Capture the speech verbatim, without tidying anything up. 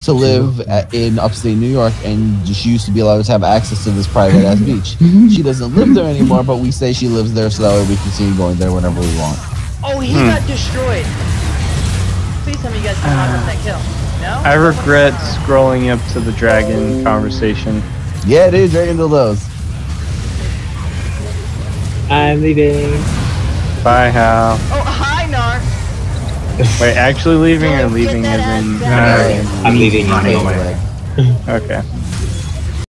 to live at, in upstate New York, and she used to be allowed to have access to this private ass beach. She doesn't live there anymore, but we say she lives there so that way we can continue going there whenever we want. Oh, he Hmm. got destroyed. Please tell me you guys can uh, that kill. No? I regret scrolling up to the dragon conversation. Yeah, dude, Dragon Dildos. I'm leaving. Bye, Hal. Oh, hi, Nar. Wait, actually leaving or Don't leaving get as that in... ass I'm leaving. I'm Anyway. Okay.